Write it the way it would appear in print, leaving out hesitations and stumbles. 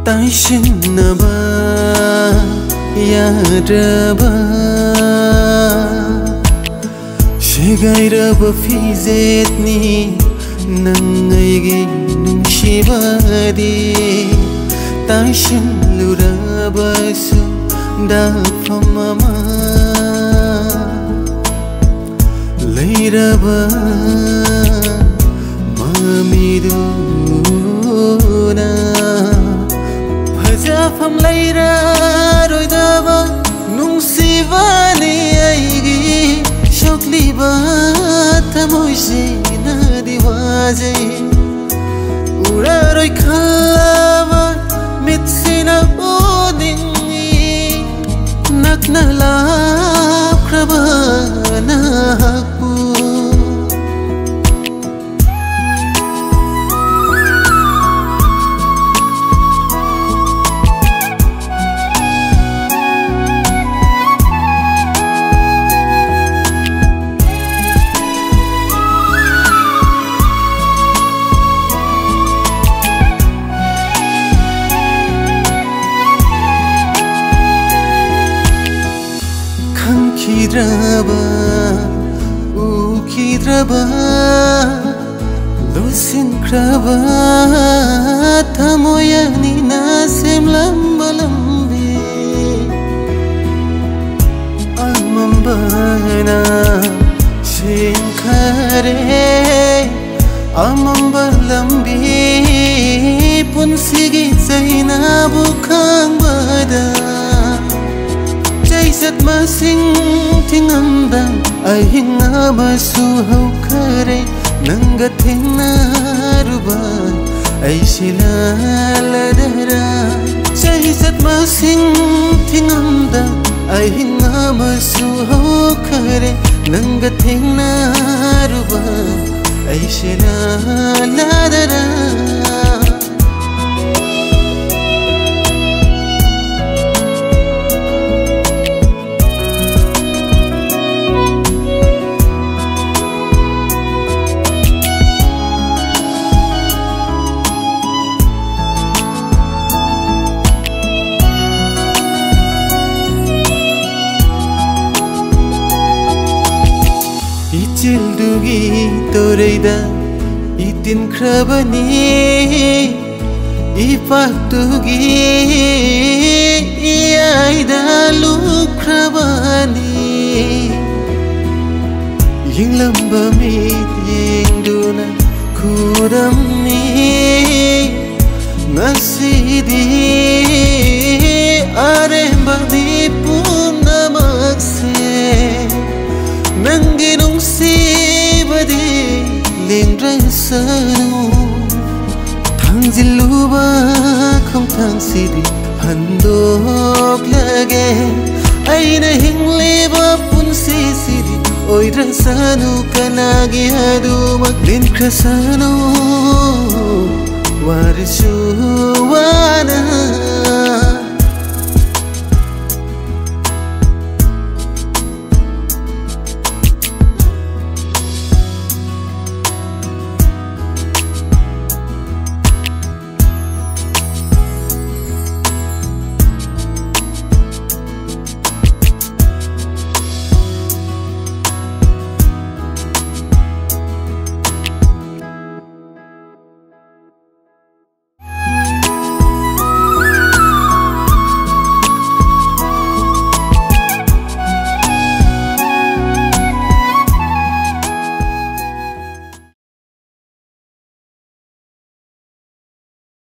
ताइसिन्नबा याद्रबा शेगाइरबा फिजेतनि नंगैगे नुंसिबादि ताइसिनलुरबासु दाफामामा लैरबा मामिदुना फजाफम लैरा रोइदबा नुंसिबानि आइगी शोकलिबा थमोइसिना दिवाजै उरारोइ खलाबा मित्सिना उदिंगी नक्ना लाख्रबा नाकु Kidraba, kidraba, lusin kraba, tamoyani nasim lambalambi, amambana shinkare, amambalambi, punsigi zaina bukang bada. Jaisat masing tingamdang ay hinga masuhaw kare nanggat hinaruba ay silaladara. Jaisat masing tingamdang ay hinga masuhaw kare nanggat hinaruba ay silaladara. Cildugi toreida itin krabani ipaktugi iaida lukrabani yinglamba mit yingduna kuramni nasidi arembadi punamakse Nanginong sibadi lindrasanu Tangziluba kum tangsidi handok lage Aina hingliba pun sisidi Oy rasanu kanagi hadu maglin krasanu Warisu wana